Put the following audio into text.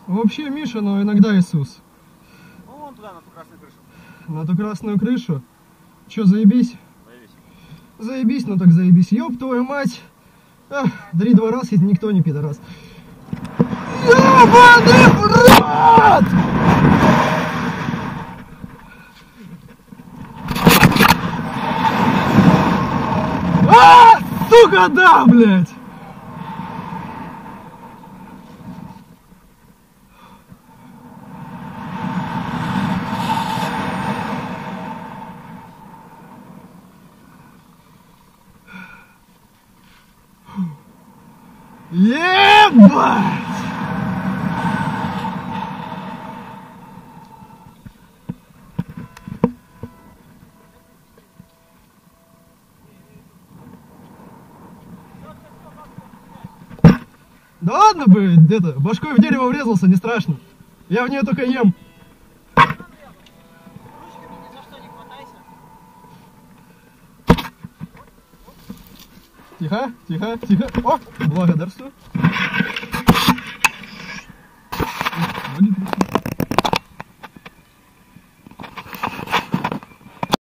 Вообще Миша, но иногда Иисус. Ну, вон туда, на ту красную крышу. На ту красную крышу? Че, заебись? Заебись. Заебись, ну так заебись. Ёб твою мать! Ах, 3-2 раз, если никто не пидорас. Ёбаный в рот! Сука, да, блядь! Ебать! Да ладно бы, где-то башкой в дерево врезался, не страшно. Я в нее только ем. Ручками ни за что не хватайся. Тихо, тихо, тихо. О, благодарствую. Ноги трясут.